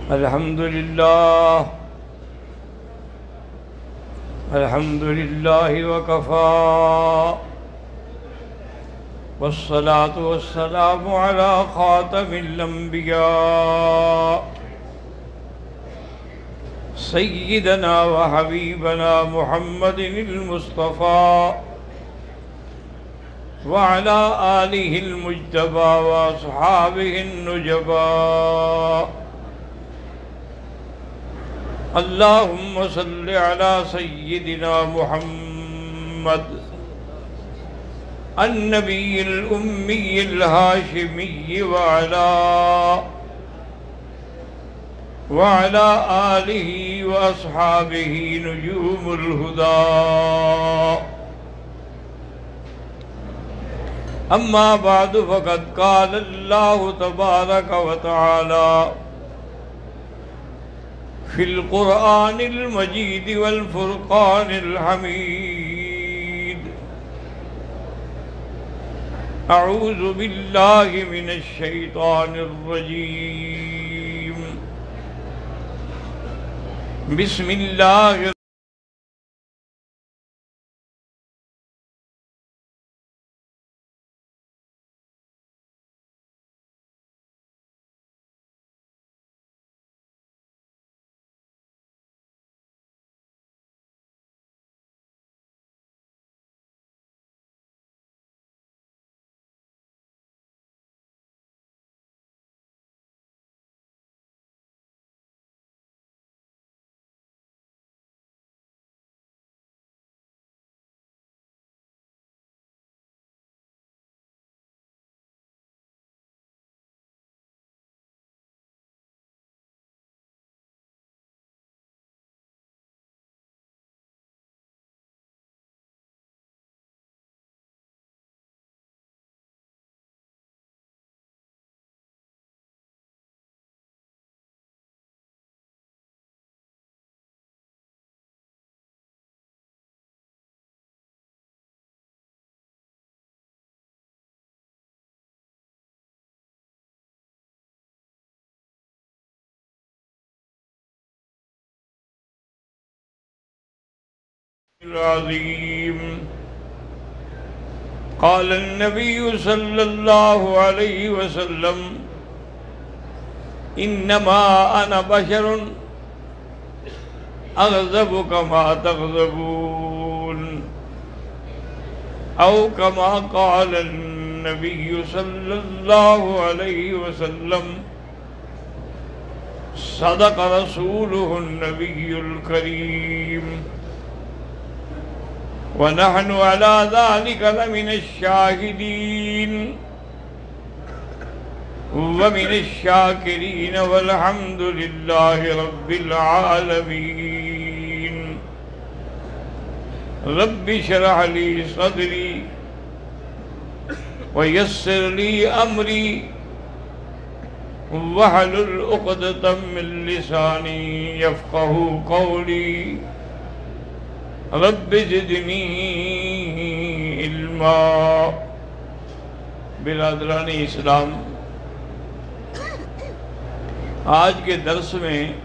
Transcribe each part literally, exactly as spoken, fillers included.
अल्हम्दुलिल्लाह अल्हम्दुलिल्लाहि वकफ़ा वस्सलातु वस्सलामु अला ख़ातमिल अंबिया सय्यिदना व हबीबना मुहम्मदिनिल मुस्तफ़ा व अला आलिहिल मुज्तबा व अस्हाबिहिन नुजबा। अल्लाहुम्मा सल्लि अला सय्यिदिना मुहम्मद अन्नबिय्यिल उम्मिय्यिल हाशिमिय्यि व अला व अला आलिहि व अस्हाबिहि नुजूमुल हुदा। अम्मा बादु फ़क़द क़ाल अल्लाहु तबारक व तआला फिल क़ुरआनिल मजीद वल फ़ुरक़ानिल हमीद। अऊज़ु बिल्लाहि मिनश शैतानिर रजीम। बिस्मिल्लाहिर अज़ीम। क़ाल अन्नबिय्यु सल्लल्लाहु अलैहि वसल्लम इन्नमा अना बशरुन अग़ज़बु कमा तग़ज़बून औ कमा क़ाल अन्नबिय्यु सल्लल्लाहु अलैहि वसल्लम सदक़ रसूलुहुन नबियुल करीम व नहनु अला ज़ालिका लमिनश शाहिदीन व मिनश शाकिरीन वल्हम्दुलिल्लाहि रब्बिल आलमीन। रब्बि इश्रह ली सदरी व यस्सिर ली अमरी वहलुल उक़दतम मिन लिसानी यफ़क़हू क़ौली। रब्बि ज़िदनी इल्मा। बिरादरान इस्लाम, आज के दर्स में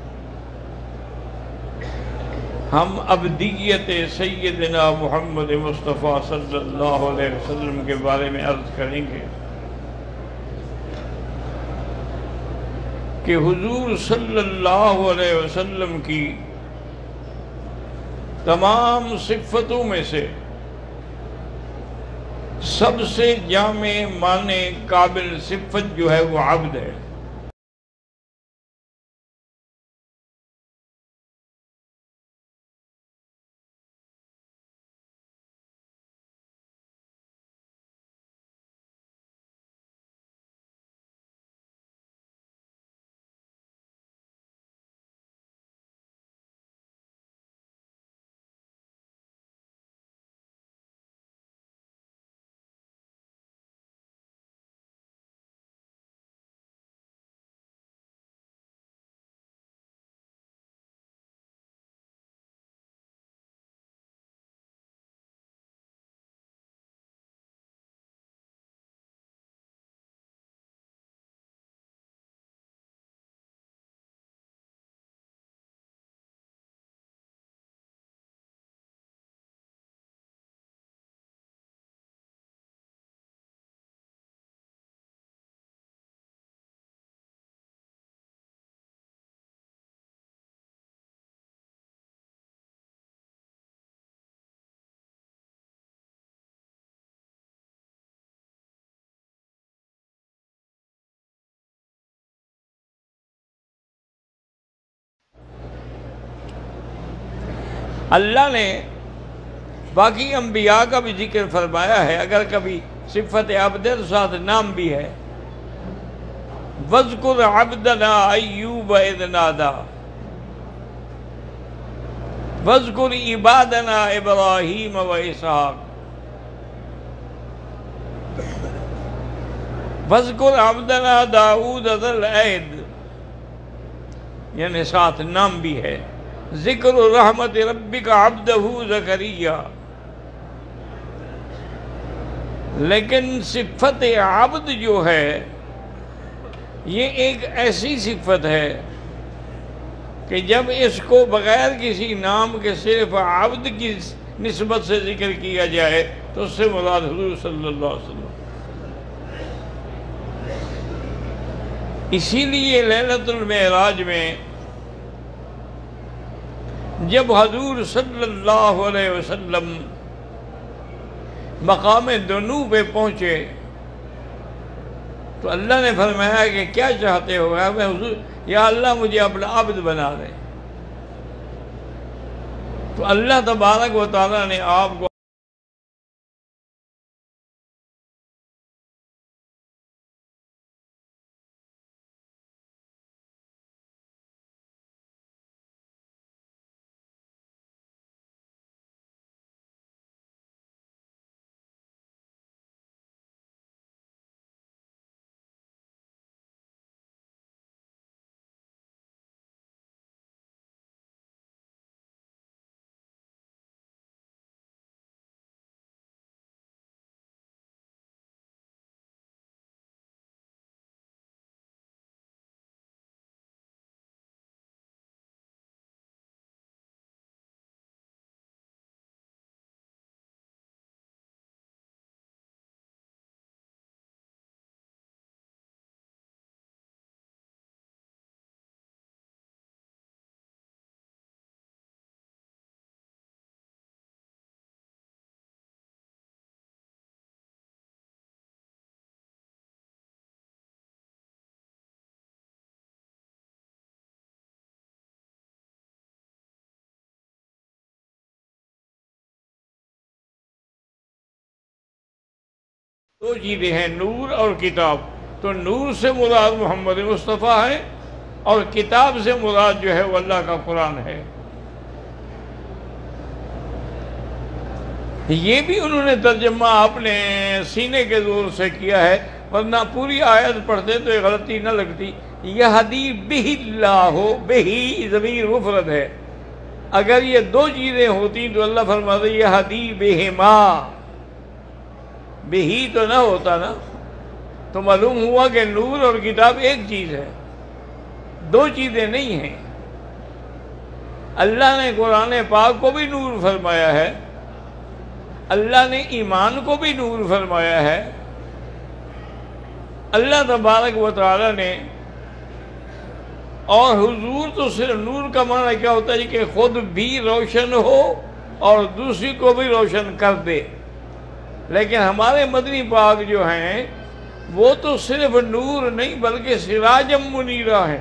हम अब्दियत सय्यदना मुहम्मद मुस्तफ़ा सल्लल्लाहु अलैहि वसल्लम के बारे में अर्ज़ करेंगे कि हुज़ूर सल्लल्लाहु अलैहि वसल्लम की तमाम सिफ़तों में से सबसे जामे माने काबिल सिफ़त जो है वो अब्द है। अल्लाह ने बाकी अंबिया का भी जिक्र फरमाया है। अगर कभी सिफत अब्द साथ नाम भी है, वज़कुर अब्दना अय्यूब इज़ नादा, वज़कुर इबादना इब्राहीम व इसहाक, वज़कुर अब्दना दाऊद ज़ल ऐद, यानी साथ नाम भी है। ज़िक्र रहमत रब्बिका अब्दहू ज़करिया। लेकिन सिफत आबद जो है ये एक ऐसी सिफत है कि जब इसको बगैर किसी नाम के सिर्फ आबद की निस्बत से जिक्र किया जाए तो उससे मुराद हुज़ूर सल्लल्लाहु अलैहि वसल्लम। इसीलिए लैलतुल मेराज में जब हुज़ूर सल्लल्लाहु अलैहि वसल्लम मकाम दुनू पे पहुँचे तो अल्लाह ने फरमाया कि क्या चाहते हो? मैं हुज़ूर, या अल्लाह मुझे अपना अब्द बना दे। तो अल्लाह तबारक व तआला ने आपको दो चीज़ें हैं, नूर और किताब। तो नूर से मुराद मोहम्मद मुस्तफ़ा है और किताब से मुराद जो है वो अल्लाह का कुरान है। ये भी उन्होंने तर्जमा अपने सीने के जोर से किया है, वरना पूरी आयत पढ़ते तो ये गलती न लगती। यहदी बिहिल्लाहु, बिही ज़मीर मुफरद है। अगर ये दो चीज़ें होती तो अल्लाह फरमाते यहदी बिहिमा, बिही तो ना होता ना। तो मालूम हुआ कि नूर और किताब एक चीज़ है, दो चीज़ें नहीं हैं। अल्लाह ने कुरान पाक को भी नूर फरमाया है, अल्लाह ने ईमान को भी नूर फरमाया है। अल्लाह तबारक व तआला ने, और हुजूर तो सिर्फ नूर का माना क्या होता है कि खुद भी रोशन हो और दूसरी को भी रोशन कर दे। लेकिन हमारे मदनी पाक जो हैं वो तो सिर्फ नूर नहीं बल्कि सिराजम मुनीरा है।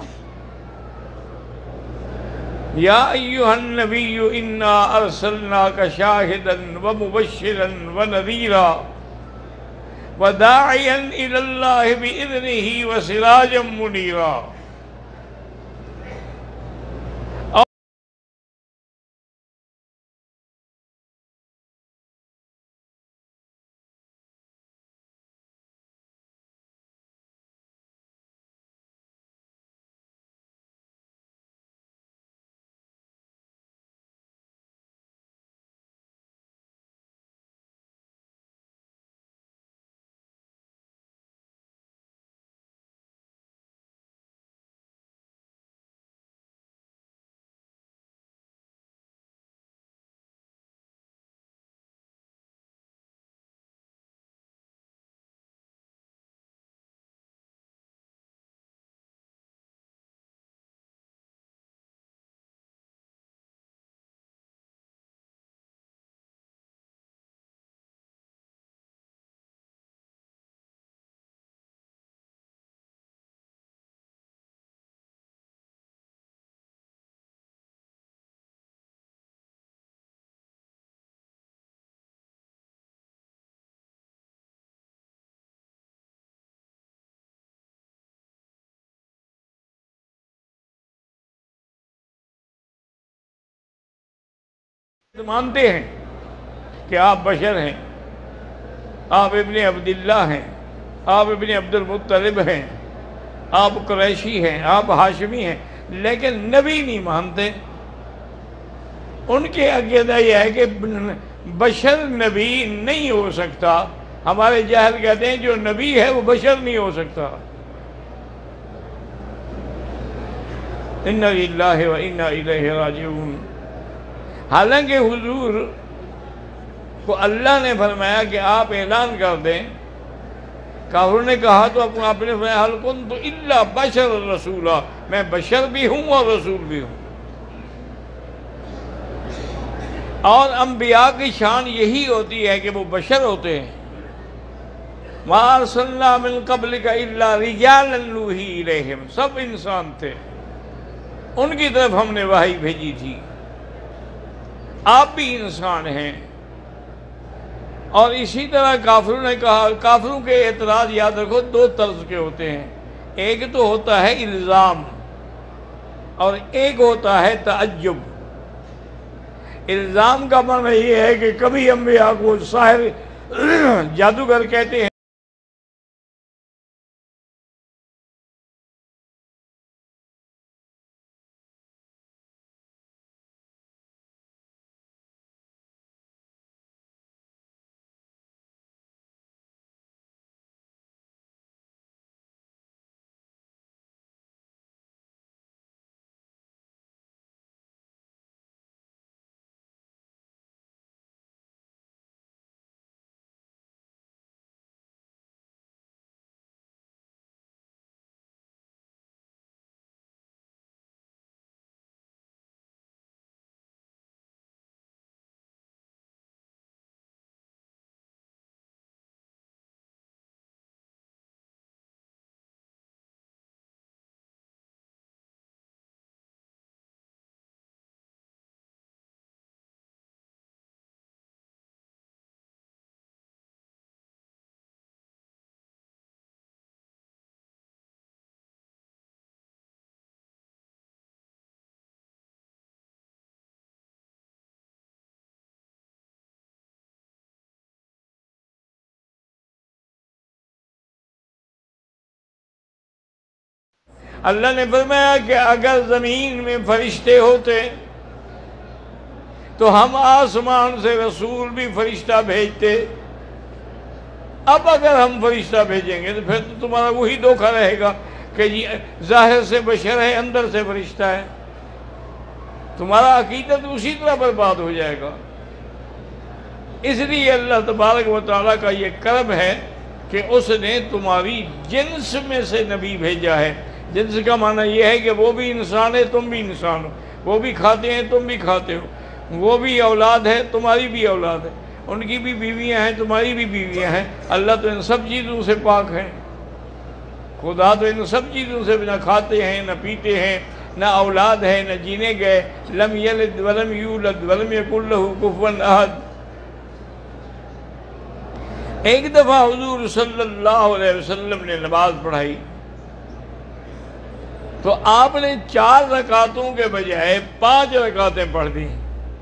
या अय्युहन नबिय्यु इन्ना अरसलनाका शाहिदन व मुबश्शिरन व नज़ीरा व दाइयन इलल्लाहि बिइज़निही व सिराजम मुनीरा। मानते हैं कि आप बशर हैं, आप इब्ने अब्दुल्लाह हैं, आप इब्ने अब्दुल मुत्तलिब हैं, आप कुरैशी हैं, आप हाशमी हैं, लेकिन नबी नहीं मानते। उनके अकीदा यह है कि बशर नबी नहीं हो सकता। हमारे जाहिल कहते हैं जो नबी है वो बशर नहीं हो सकता। इन्ना लिल्लाहि व इन्ना इलैहि राजिऊन। हालांकि हुजूर को अल्लाह ने फरमाया कि आप ऐलान कर दें। काफिरों ने कहा तो आपने फरमाया हल कुन्तु इल्ला बशर रसूला, मैं बशर भी हूँ और रसूल भी हूँ। और अम्बिया की शान यही होती है कि वो बशर होते हैं। मा अरसलना मिन क़ब्लिका इल्ला रिजालन नूही इलैहिम, सब इंसान थे, उनकी तरफ हमने वही भेजी थी। आप भी इंसान हैं। और इसी तरह काफिरों ने कहा, काफिरों के एतराज़ याद रखो दो तर्ज के होते हैं, एक तो होता है इल्ज़ाम और एक होता है तअज्जुब। इल्ज़ाम का माना यह है कि कभी अंबिया को साहिर जादूगर कहते हैं। अल्लाह ने फरमाया कि अगर ज़मीन में फरिश्ते होते तो हम आसमान से रसूल भी फरिश्ता भेजते। अब अगर हम फरिश्ता भेजेंगे तो फिर तो तुम्हारा वही धोखा रहेगा कि जी ज़ाहिर से बशर है, अंदर से फरिश्ता है। तुम्हारा अकीदत उसी तरह बर्बाद हो जाएगा। इसलिए अल्लाह तबारक व तआला का ये करम है कि उसने तुम्हारी जिन्स में से नबी भेजा है। जिन्स का माना यह है कि वो भी इंसान है, तुम भी इंसान हो, वो भी खाते हैं, तुम भी खाते हो, वो भी औलाद है, तुम्हारी भी औलाद है, उनकी भी बीवियां हैं, तुम्हारी भी बीवियां हैं। अल्लाह तो इन सब चीज़ों से पाक है। खुदा तो इन सब चीज़ों से न खाते हैं, न पीते हैं, न औलाद है, न जीने गए। लम यलिद वलम यूलद वलम यकुल लहू कुफुवन अहद। एक दफ़ा हुजूर सल्लल्लाहु अलैहि वसल्लम ने नमाज पढ़ाई तो आपने चार रकातों के बजाय पांच रकातें पढ़ दी।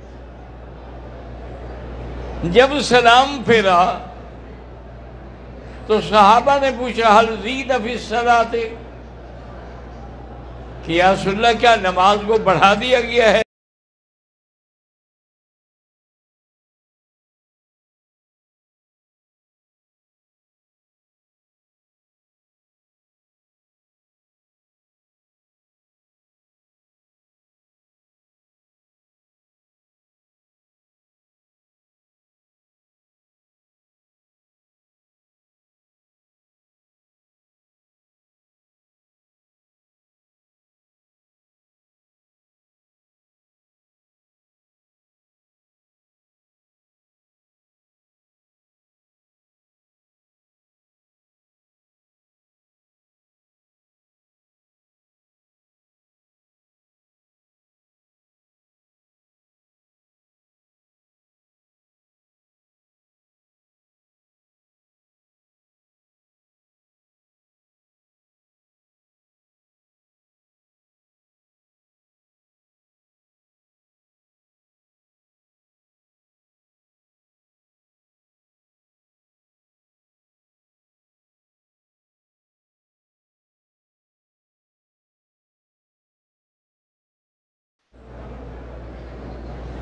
जब सलाम फेरा तो सहाबा ने पूछा हल ज़ीद फी सलाते, कि या रसूलल्लाह क्या नमाज को बढ़ा दिया गया है?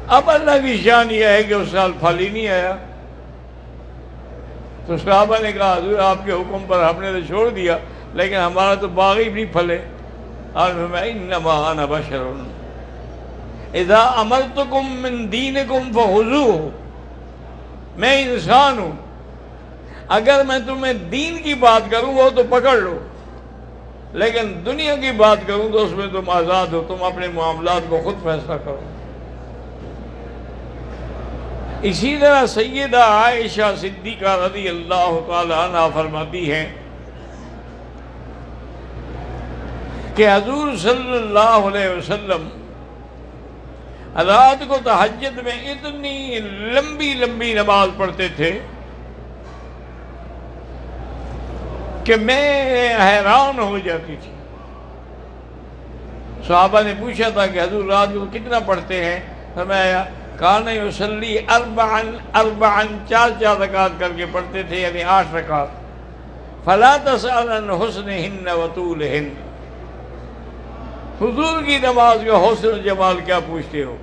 अब अल्लाह की शान यह है कि उस साल फल ही नहीं आया। तो सहाबा ने कहा हुजूर आपके हुक्म पर हमने तो छोड़ दिया, लेकिन हमारा तो बाग ही नहीं फले। और मैं इन्नमा अना बशरुन इज़ा अमरतुकुम मिन दीनिकुम फहुज़ूहु, मैं इंसान हूँ, अगर मैं तुम्हें दीन की बात करूँ वो तो पकड़ लो, लेकिन दुनिया की बात करूँ तो उसमें तुम आज़ाद हो, तुम अपने मामलात को खुद फैसला करो। इसी तरह सैयदा आयशा सिद्दीक़ा रज़ी अल्लाह तआला अन्हा फरमाती हैं कि हुज़ूर सल्लल्लाहु अलैहि वसल्लम रात को तहज्जुद में इतनी लंबी लंबी नमाज पढ़ते थे कि मैं हैरान हो जाती थी। सहाबा ने पूछा था कि हुज़ूर रात को कितना पढ़ते हैं? फरमाया कान युसल्ली अरबअन अरबअन, चार चार रकात करके पढ़ते थे, यानी आठ रकात। फला तसअल अन हुस्निहिन्न व तूलिहिन्न, हुजूर की नमाज का हुस्न जमाल क्या पूछते हो?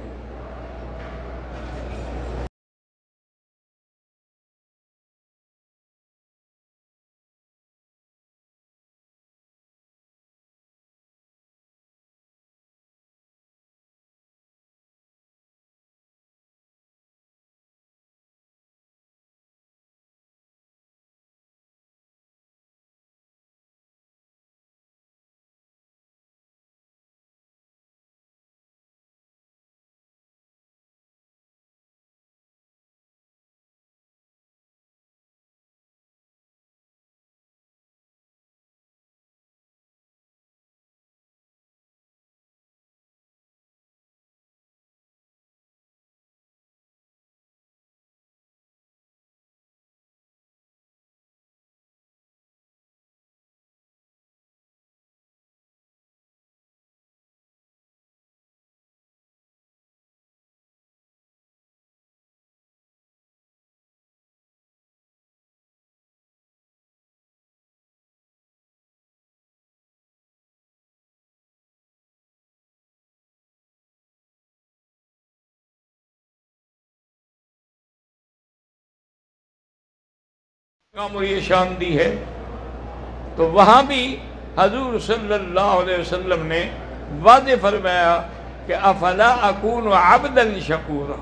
काम ये शान दी है। तो वहाँ भी हजूर सल्लल्लाहु अलैहि वसल्लम ने वादे फरमाया कि अफला अकून अब्दन शकूरा।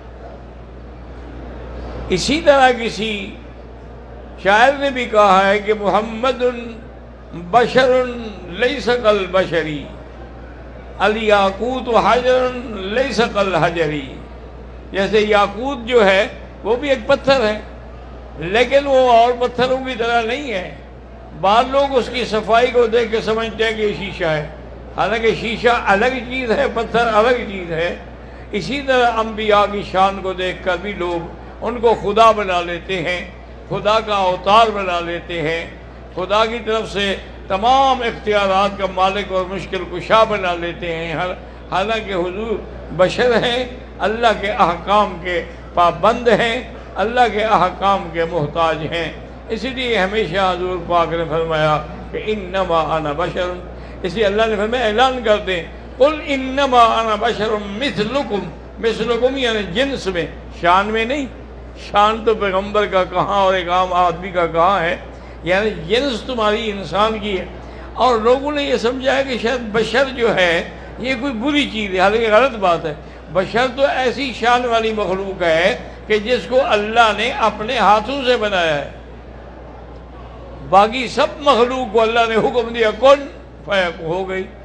इसी तरह किसी शायर ने भी कहा है कि मुहम्मदुन बशरुन लैसा कल बशरी, अल याकूत हजरुन लैसा कल हजरी। जैसे याकूत जो है वो भी एक पत्थर है, लेकिन वो और पत्थरों की तरह नहीं है। बाद लोग उसकी सफाई को देख के समझते हैं कि ये शीशा है, हालांकि शीशा अलग चीज़ है, पत्थर अलग चीज़ है। इसी तरह अम्बिया की शान को देख कर भी लोग उनको खुदा बना लेते हैं, खुदा का अवतार बना लेते हैं, खुदा की तरफ से तमाम इख्तियारात का मालिक और मुश्किल कुशा बना लेते हैं। हालांकि हुजूर बशर हैं, अल्लाह के अहकाम के पाबंद हैं, अल्लाह के अहकाम के मोहताज हैं। इसीलिए हमेशा हुजूर पाक ने फरमाया कि इन्नमा अना बशर, इसलिए अल्लाह ने फरमाया ऐलान कर दें, कुल इन्नमा अना बशर मिसलुकुम, मिसलुकुम यानी जिन्स में, शान में नहीं। शान तो पैगम्बर का कहाँ और एक आम आदमी का कहाँ है, यानी जिन्स तुम्हारी इंसान की है। और लोगों ने यह समझा है कि शायद बशर जो है ये कोई बुरी चीज़ है, हालांकि गलत बात है। बशर तो ऐसी शान वाली मखलूक है कि जिसको अल्लाह ने अपने हाथों से बनाया है। बाकी सब मखलूक को अल्लाह ने हुक्म दिया कौन फयक हो गई।